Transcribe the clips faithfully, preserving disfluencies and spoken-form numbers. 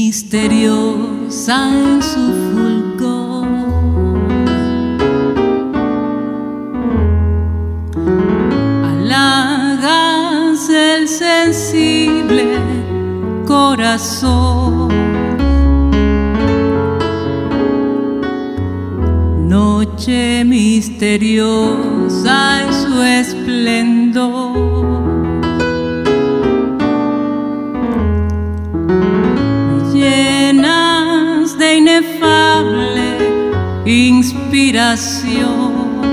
misteriosa en su fulgor. Halagas el sensible corazón. Noche misteriosa en su esplendor. Llenas de inefable inspiración.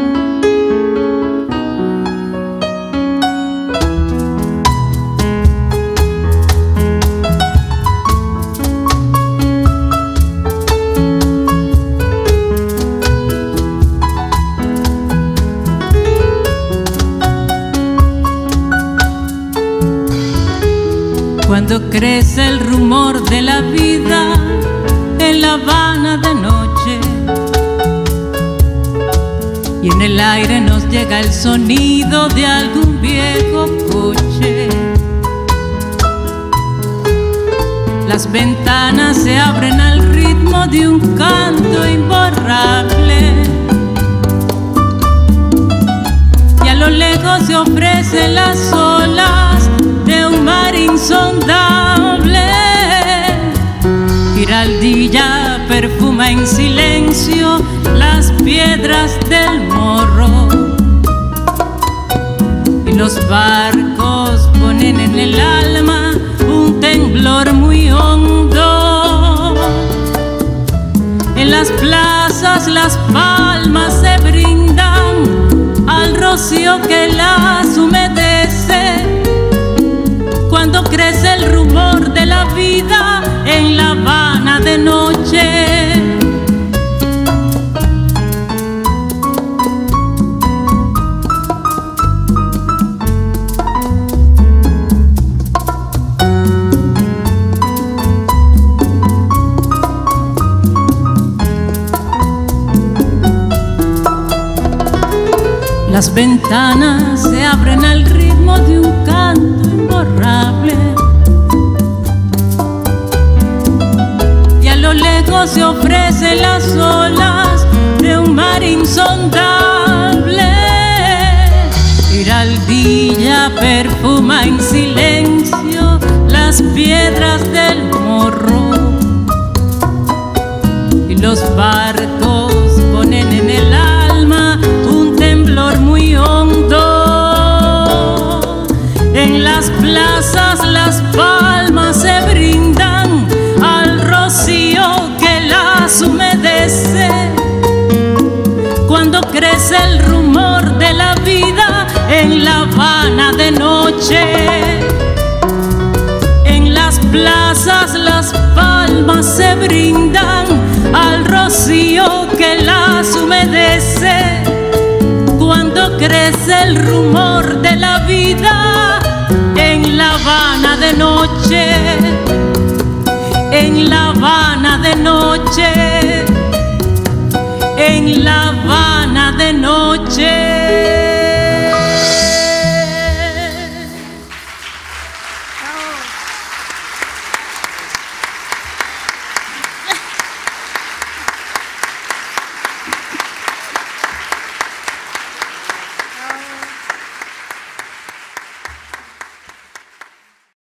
Cuando crece el rumor de la vida en La Habana de noche, y en el aire nos llega el sonido de algún viejo coche. Las ventanas se abren al ritmo de un canto imborrable, y a lo lejos se ofrecen las olas de un mar insondable. Giraldilla perfuma en silencio las piedras del morro, y los barcos ponen en el alma un temblor muy hondo. En las plazas las palmas se brindan al rocío que las humedece. Cuando crece el rumor de la vida en La Habana de noche. Las ventanas se abren al ritmo de un canto imborrable, y a lo lejos se ofrecen las olas de un mar insondable. Giraldilla perfuma en silencio las piedras del morro, y los barcos ponen en el alma un temblor muy hondo. En las plazas las palmas se brindan al rocío que las humedece. Cuando crece el rumor de la vida en La Habana de noche. En las plazas las palmas se brindan al rocío que las humedece. Cuando crece el rumor de la vida en La Habana de noche, en La Habana de noche, en La Habana de noche.